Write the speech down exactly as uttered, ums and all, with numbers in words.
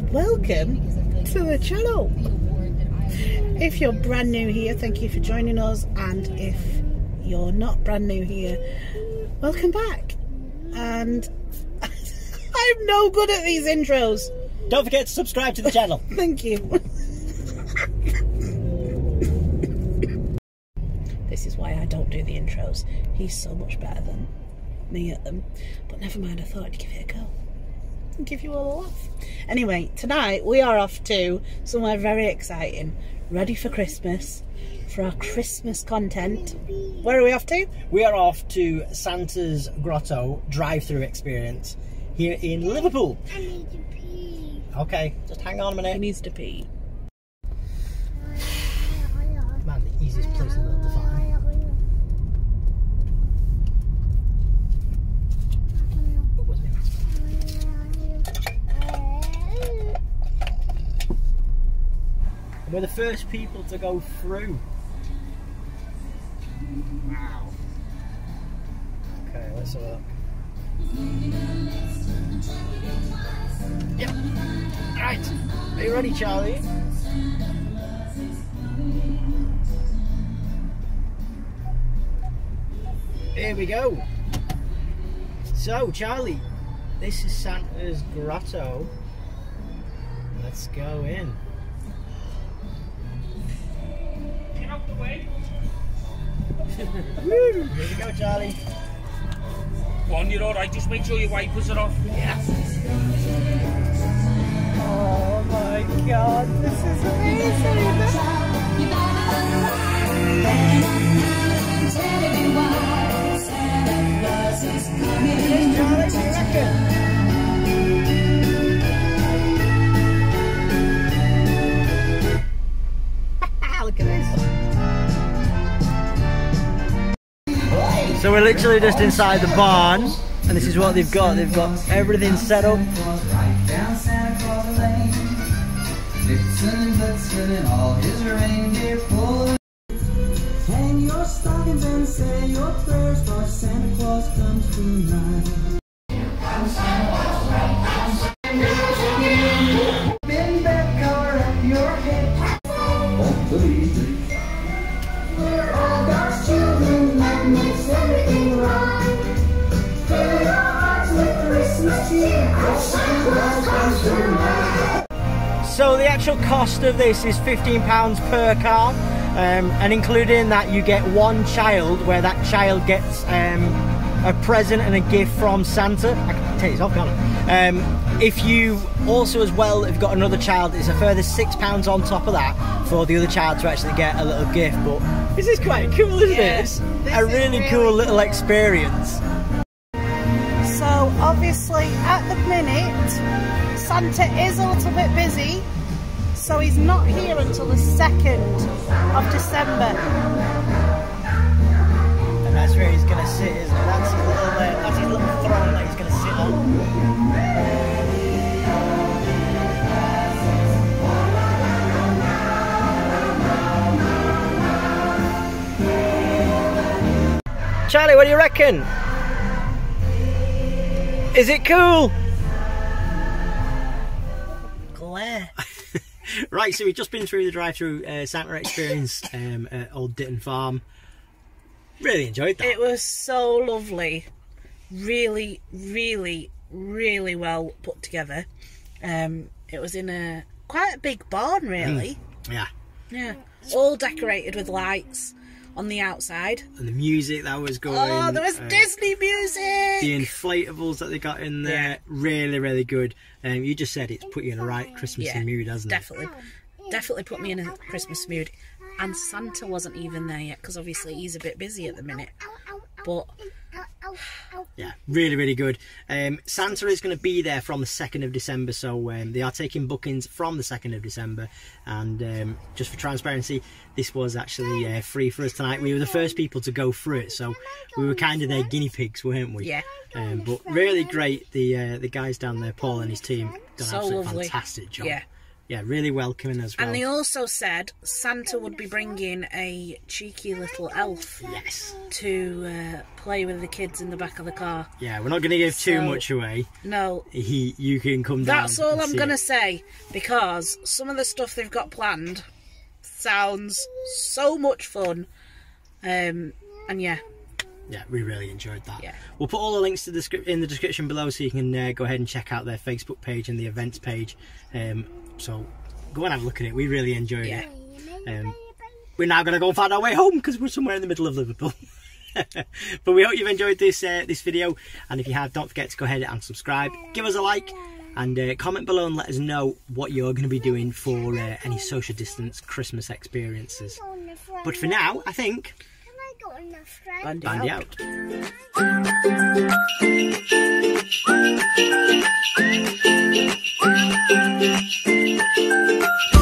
welcome to the channel. If you're brand new here, thank you for joining us, and if you're not brand new here, welcome back. And I'm no good at these intros. Don't forget to subscribe to the channel. Thank you. This is why I don't do the intros. He's so much better than me at them. But never mind, I thought I'd give it a go and give you all a laugh. Anyway, tonight we are off to somewhere very exciting. Ready for Christmas, for our Christmas content. Where are we off to? We are off to Santa's Grotto drive-through experience here in Liverpool. I need to pee. Okay, just hang on a minute. He needs to pee. Man, the easiest place in the world to find. We're the first people to go through. Wow. Okay, let's have a look. Yep. Right. Are you ready, Charlie? Here we go. So, Charlie, this is Santa's Grotto. Let's go in. Get out the way. Woo! Here we go, Charlie. Go on, you're alright, just make sure your wipers are off. Yeah. Oh my god, this is amazing! Look at this. So we're literally just inside the barn, and this is what they've got. They've got everything set up. Hang your stockings and say your prayers, for Santa Claus comes tonight. Bend that collar up your head. We're all God's children, that makes everything right. Fill your hearts with Christmas cheer, for Santa Claus comes tonight. So the actual cost of this is fifteen pounds per car, um, and including that you get one child, where that child gets um, a present and a gift from Santa. I can take this off, can't I? Um, if you also as well have got another child, it's a further six pounds on top of that for the other child to actually get a little gift. But this is quite cool, isn't Yeah, it? It's this a is really, really cool little cool. experience. So obviously at the minute Santa is a little bit busy, so he's not here until the second of December. And that's where he's going to sit, isn't it? That's his little, uh, that's his little throne that he's going to sit on. Charlie, what do you reckon? Is it cool? Glare. Right, so we've just been through the drive-through uh, Santa experience um, at Old Ditton Farm. Really enjoyed that. It was so lovely. Really, really, really well put together. Um, it was in a quite a big barn, really. Mm, yeah. Yeah. All decorated with lights on the outside. And the music that was going. Oh, there was uh, Disney music! The inflatables that they got in there, Yeah. really, really good. Um, you just said it's put you in the right Christmassy Yeah, mood, hasn't definitely. Definitely put me in a Christmas mood. And Santa wasn't even there yet, because obviously he's a bit busy at the minute. But it? Yeah, really, really good. Um, Santa is going to be there from the second of December, so um, they are taking bookings from the second of December. And um, just for transparency, this was actually uh, free for us tonight. We were the first people to go through it, so we were kind of their guinea pigs, weren't we? yeah, Um, but really great. The uh, the guys down there, Paul and his team, done So an absolutely lovely. fantastic job. Yeah. yeah, really welcoming as well. And they also said Santa would be bringing a cheeky little elf yes. to uh, play with the kids in the back of the car. Yeah, we're not going to give too So, much away. No. He, you can come down. That's all and I'm see going to it. say, because some of the stuff they've got planned sounds so much fun. Um, and yeah. Yeah, we really enjoyed that. Yeah. We'll put all the links to the script in the description below, so you can uh, go ahead and check out their Facebook page and the events page. Um, so go and have a look at it. We really enjoyed Yeah. it. Um, we're now going to go and find our way home because we're somewhere in the middle of Liverpool. But we hope you've enjoyed this uh, this video, and if you have, don't forget to go ahead and subscribe, give us a like, and uh, comment below and let us know what you're going to be doing for uh, any social distance Christmas experiences. But for now, I think Bandy Bandy out. out.